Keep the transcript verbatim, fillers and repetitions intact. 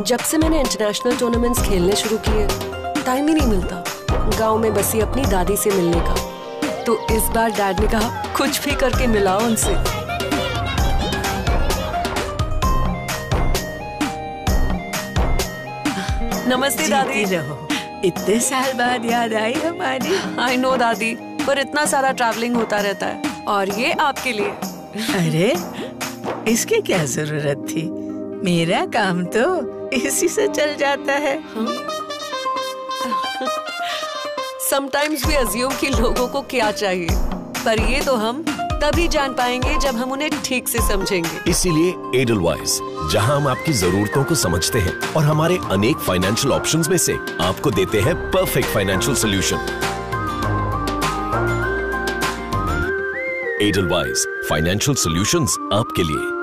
जब से मैंने इंटरनेशनल टूर्नामेंट्स खेलने शुरू किए, टाइम ही नहीं मिलता गांव में बसी अपनी दादी से मिलने का। तो इस बार डैड ने कहा कुछ भी करके मिलाओ उनसे। नमस्ते दादी। रहो, इतने साल बाद याद आई हमारी। आई नो दादी, पर इतना सारा ट्रैवलिंग होता रहता है, और ये आपके लिए। अरे इसकी क्या जरूरत थी, मेरा काम तो इसी से चल जाता है। समटाइम्स वी अज्यूम कि लोगों को क्या चाहिए, पर ये तो हम तभी जान पाएंगे जब हम उन्हें ठीक से समझेंगे। इसीलिए एडलवाइज, जहां हम आपकी जरूरतों को समझते हैं और हमारे अनेक फाइनेंशियल ऑप्शंस में से आपको देते हैं perfect financial solution. Edelweiss, financial solutions आपके लिए।